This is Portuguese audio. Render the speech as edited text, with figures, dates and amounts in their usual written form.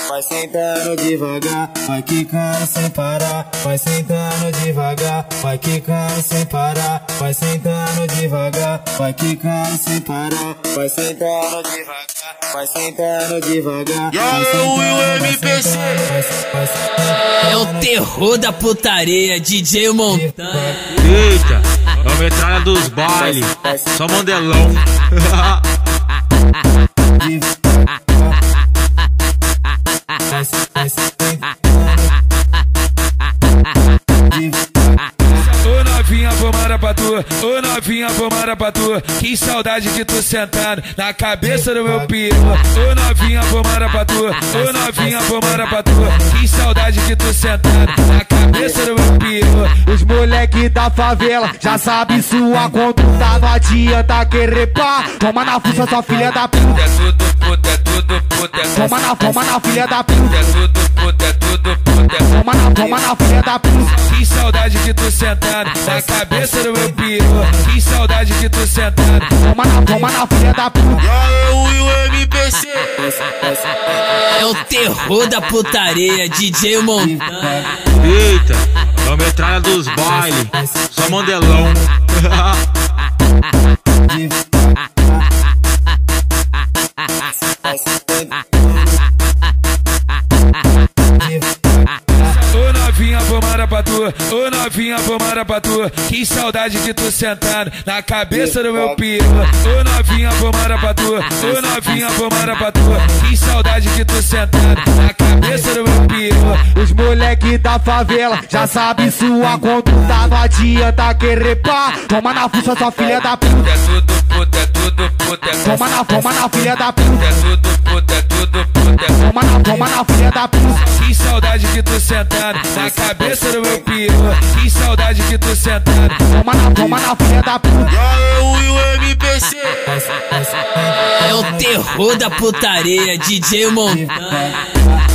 vai sentando devagar, vai quicando sem parar, vai sentando devagar, vai quicando sem parar, vai sentando devagar, vai quicando sem parar, vai sentando devagar, vai sentando devagar. E o MPC é o terror da putaria, DJ Montanha. Eita, é o metralha dos bailes, só mandelão. Ô novinha, pomada pra tu, ô novinha, pomada pra tu. Que saudade que tu sentando na cabeça do meu piru. Ô novinha, pomada pra tu, ô novinha, pomada pra tu. Que saudade que tu sentando na cabeça do meu piru. Os moleque da favela já sabe sua conduta, não adianta querer pá. Toma na fuça, sua filha da puta. É tudo puta, é tudo puta, é Toma na filha da puta. é tudo puta, é tudo puta. Toma na filha da puta. Que saudade que tu sentando na cabeça do meu piru. Que saudade que tu sentando. Toma na filha da puta. E o MPC É o terror da putaria, DJ Montanha. Eita, é o metralha dos bailes, só mandelão. Ô novinha, pomada pra tu, ô novinha, pomada pra tu. Que saudade que tu sentando na cabeça do meu piru. Ô novinha, pomada pra tu, ô novinha, pomada pra tu. Que saudade que tu sentando na cabeça do meu piru. Os moleque da favela já sabe sua conduta, não adianta querer pá. Toma na fuça, sua filha da puta. É tudo puta, é tudo puta. Toma na filha da puta. É tudo puta, é tudo puta. Toma na filha da puta. Que saudade que tu sentando na cabeça do meu piru. Que saudade que tu sentando. Toma na filha da puta. E o MPC É o terror da putaria, DJ Montanha.